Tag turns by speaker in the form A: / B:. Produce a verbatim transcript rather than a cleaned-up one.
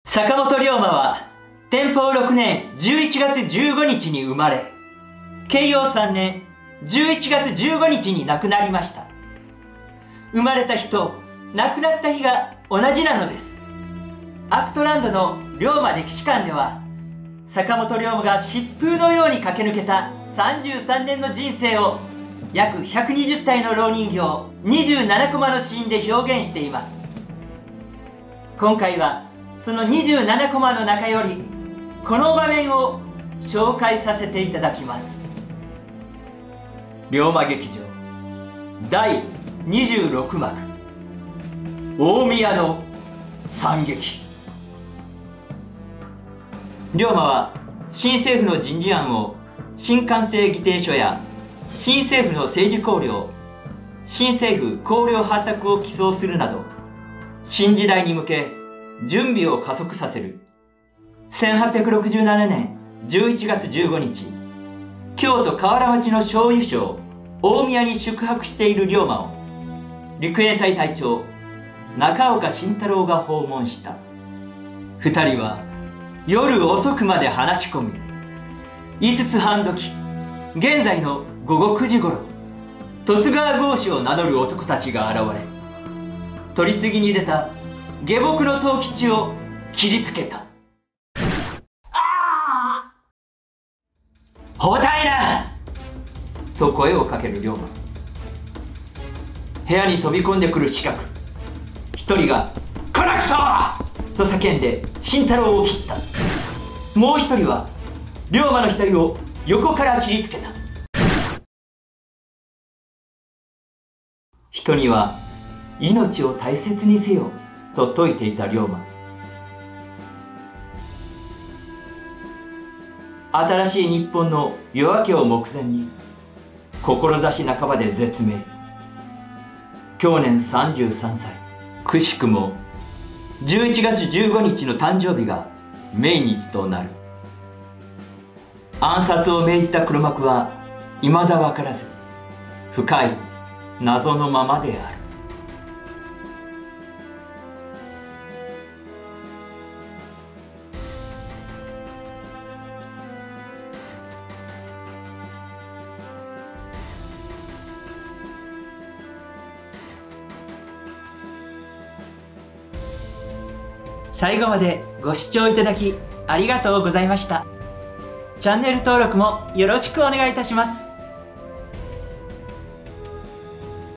A: 坂本龍馬は天保ろくねんじゅういちがつじゅうごにちに生まれ、慶応さんねんじゅういちがつじゅうごにちに亡くなりました。生まれた日と亡くなった日が同じなのです。アクトランドの龍馬歴史館では、坂本龍馬が疾風のように駆け抜けたさんじゅうさんねんの人生を約ひゃくにじゅったいの蝋人形にじゅうななコマのシーンで表現しています。今回はそのにじゅうななコマの中よりこの場面を紹介させていただきます。龍馬劇場だいにじゅうろくまく、大宮の惨劇。龍馬は新政府の人事案を新官制議定書や新政府の政治綱領、新政府綱領発作を起草するなど、新時代に向け準備を加速させる。せんはっぴゃくろくじゅうななねんじゅういちがつじゅうごにち、京都河原町の醤油商大宮に宿泊している龍馬を陸援隊隊長中岡慎太郎が訪問した。二人は夜遅くまで話し込み、いつつはん時、現在のごごくじごろ、十津川郷士を名乗る男たちが現れ、取り次ぎに出た下僕の藤吉を切りつけた。ああ、包帯なと声をかける龍馬。部屋に飛び込んでくる刺客一人が「こらくそ!」と叫んで慎太郎を切った。もう一人は龍馬の額を横から切りつけた。人には命を大切にせよと説いていた龍馬。新しい日本の夜明けを目前に、志半ばで絶命。去年さんじゅうさんさい、くしくもじゅういちがつじゅうごにちの誕生日が命日となる。暗殺を命じた黒幕は未だ分からず、深い謎のままである。最後までご視聴いただきありがとうございました。チャンネル登録もよろしくお願いいたします。